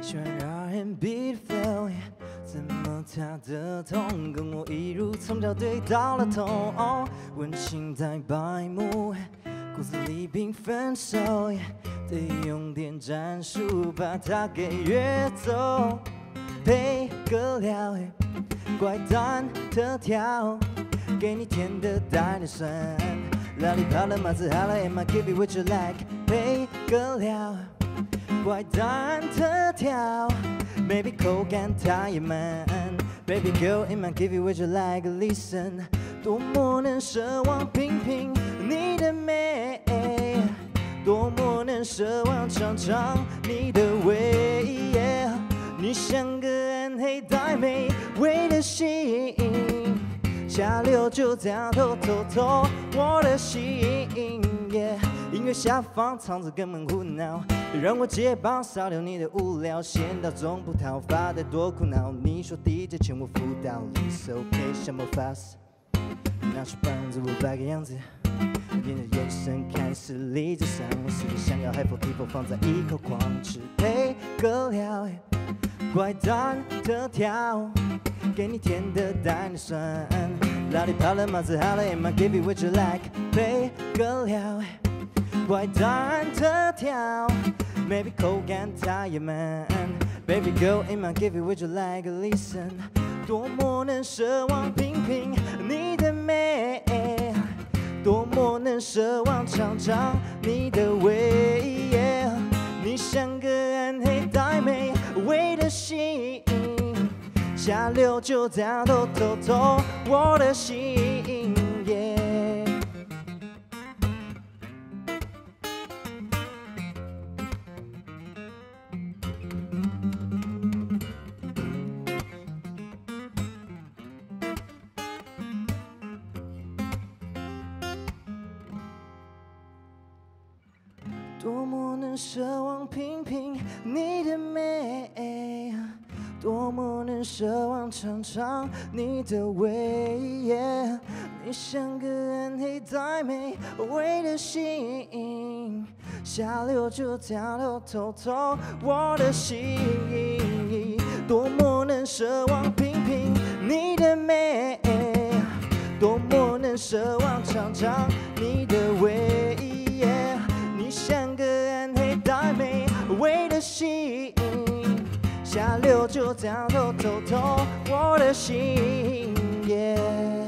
喜欢 R&B 的 flow， 怎么他的痛跟我一如从小对到了头？温情在白幕，骨子里缤纷手，得用点战术把它给约走。配个料，怪蛋特调，给你甜的带点酸。哪里跑了马子好了 ，Am I give you what you like？ 配个料，怪蛋特调 ，Baby 口感太野蛮 ，Baby girl，Am I give you what you like？Listen， 多么能奢望品品你的美，多么能奢望尝尝你的味。你像个暗黑呆妹，为了吸引，下流就这样偷偷我的心。音乐下方藏着根本胡闹，让我接棒扫掉你的无聊，闲到中不讨发得多苦恼。你说DJ欠我辅导，It's OK， 像魔法师，拿出棒子我摆个样子。你的眼神开始理智上，我是想要 High for people 放在一口狂吃，配个料，怪蛋特调，给你甜的带点酸。哪里跑了马子好了 ，Am I give you what you like？ 配个料，怪蛋特调 ，Maybe 口感太野蛮。Baby girl，Am I give you what you like？Listen， 多么能奢望品品你的美。多么能奢望尝尝你的味，你像个暗黑呆妹，为了吸引，下流就这样偷我的心。多么能奢望品品你的美，多么能奢望尝尝你的味，你像个暗黑呆妹，为了吸引，下流就跳偷我的心。多么能奢望品品你的美，多么能奢望尝尝你的味。你像个暗黑呆妹，为了吸引，下流就这样偷我的心。